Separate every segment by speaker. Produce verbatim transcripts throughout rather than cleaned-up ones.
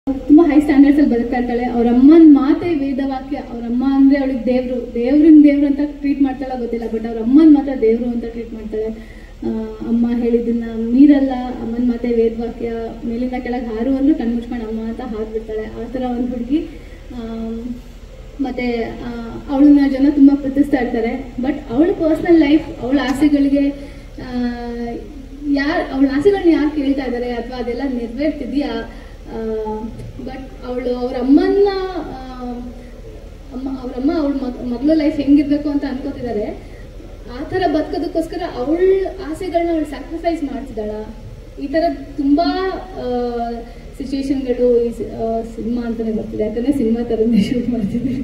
Speaker 1: ತುಂಬಾ high standards ಅಲ್ಲಿ ಬದುಕ್ತಾ ಇರ್ತಾಳೆ. ಅವ್ರ ಅಮ್ಮನ ಮಾತೆ ವೇದವಾಕ್ಯ. ಅವ್ರ ಅಮ್ಮ ಅಂದ್ರೆ ಅವಳಿಗೆ ದೇವ್ರು ದೇವ್ರಿನ ದೇವ್ರು ಅಂತ ಟ್ರೀಟ್ ಮಾಡ್ತಾಳ ಗೊತ್ತಿಲ್ಲ, ಬಟ್ ಅವ್ರ ಅಮ್ಮನ ಮಾತ್ರ ದೇವ್ರು ಅಂತ ಟ್ರೀಟ್ ಮಾಡ್ತಾಳೆ. ಅಮ್ಮ ಹೇಳಿದ್ದನ್ನ ಮೀರಲ್ಲ, ಅಮ್ಮನ ಮಾತೆ ವೇದವಾಕ್ಯ. ಮೇಲಿಂದ ಕೆಳಗೆ ಹಾರು ಅಂದ್ರೂ ಕಣ್ ಮುಚ್ಕೊಂಡು ಅಮ್ಮ ಅಂತ ಹಾರ್ಬಿಡ್ತಾಳೆ. ಆ ಥರ ಒಂದು ಹುಡುಗಿ. ಮತ್ತೆ ಅವಳನ್ನ ಜನ ತುಂಬಾ ಪ್ರೀತಿಸ್ತಾ ಇರ್ತಾರೆ. ಬಟ್ ಅವಳ ಪರ್ಸನಲ್ ಲೈಫ್, ಅವಳ ಆಸೆಗಳಿಗೆ ಯಾರು ಅವಳ ಆಸೆಗಳನ್ನ ಯಾರು ಕೇಳ್ತಾ ಇದ್ದಾರೆ ಅಥವಾ ಅದೆಲ್ಲ ನೆರವೇರ್ತಿದ್ಯಾ? ಬಟ್ ಅವಳು ಅವ್ರ ಅಮ್ಮನ್ನ ಅಮ್ಮ ಅವ್ರಮ್ಮ ಅವಳ ಮಗ್ ಮಗಳ ಲೈಫ್ ಹೆಂಗಿರ್ಬೇಕು ಅಂತ ಅನ್ಕೋತಿದ್ದಾರೆ. ಆ ಥರ ಬದುಕೋದಕ್ಕೋಸ್ಕರ ಅವಳ ಆಸೆಗಳನ್ನ ಅವಳು ಸ್ಯಾಕ್ರಿಫೈಸ್ ಮಾಡ್ತಿದ್ದಾಳ. ಈ ಥರ ತುಂಬಾ ಸಿಚುವೇಶನ್ಗಳು ಈ ಸಿನಿಮಾ ಅಂತಾನೆ ಬರ್ತಿದೆ. ಯಾಕಂದ್ರೆ ಸಿನಿಮಾ ಥರನೇ ಶೂಟ್ ಮಾಡ್ತಿದ್ದೀವಿ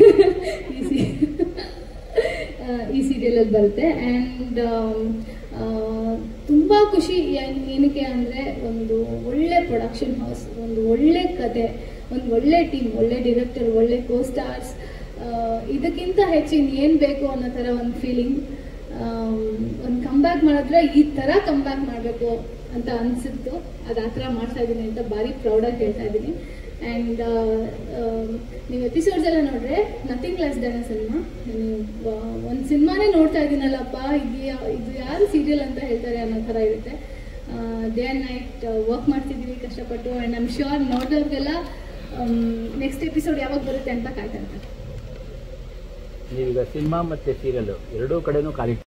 Speaker 1: ಈ ಸೀರಿಯಲಲ್ಲಿ ಬರುತ್ತೆ. ಆ್ಯಂಡ್ ತುಂಬ ಖುಷಿ ಏನಕ್ಕೆ ಅಂದರೆ, ಒಂದು ಒಳ್ಳೆ ಪ್ರೊಡಕ್ಷನ್ ಹೌಸ್, ಒಂದು ಒಳ್ಳೆ ಕತೆ, ಒಂದು ಒಳ್ಳೆ ಟೀಮ್, ಒಳ್ಳೆ ಡೈರೆಕ್ಟರ್, ಒಳ್ಳೆ ಕೋ ಸ್ಟಾರ್ಸ್. ಇದಕ್ಕಿಂತ ಹೆಚ್ಚು ಇನ್ನೇನು ಬೇಕು ಅನ್ನೋ ಥರ ಒಂದು ಫೀಲಿಂಗ್. ಒಂದು ಕಮ್ಬ್ಯಾಕ್ ಮಾಡಿದ್ರೆ ಈ ಥರ ಕಮ್ಬ್ಯಾಕ್ ಮಾಡಬೇಕು ಅಂತ ಅನಿಸಿತ್ತು. ಅದು ಆ ಥರ ಮಾಡ್ತಾ ಇದ್ದೀನಿ ಅಂತ ಭಾರಿ ಪ್ರೌಡಾಗಿ ಹೇಳ್ತಾ ಇದ್ದೀನಿ. ಆ್ಯಂಡ್ ನೀವು ಎಪಿಸೋಡ್ಸ್ ಎಲ್ಲ ನೋಡ್ರೆ nothing less than a cinema. ನೀವು ಒಂದು ಸಿನಿಮಾನೇ ನೋಡ್ತಾ ಇದ್ದೀನಲ್ಲಪ್ಪ, ಇದು ಇದು ಯಾರು ಸೀರಿಯಲ್ ಅಂತ ಹೇಳ್ತಾರೆ ಅನ್ನೋ ಥರ ಇರುತ್ತೆ. ಡೇ ಆ್ಯಂಡ್ ನೈಟ್ ವರ್ಕ್ ಮಾಡ್ತಿದ್ದೀವಿ ಕಷ್ಟಪಟ್ಟು. ಆ್ಯಂಡ್ ಐ ಆಮ್ ಶ್ಯೂರ್ ನೋಡಿದವ್ರಿಗೆಲ್ಲ ನೆಕ್ಸ್ಟ್ ಎಪಿಸೋಡ್ ಯಾವಾಗ ಬರುತ್ತೆ ಅಂತ ಕಾಯ್ತಾ ಇರ್ತಾರೆ.
Speaker 2: ನೀವೀಗ ಸಿನಿಮಾ ಮತ್ತು ಸೀರಿಯಲ್ ಎರಡೂ ಕಡೆನೂ ಕಾಲಿ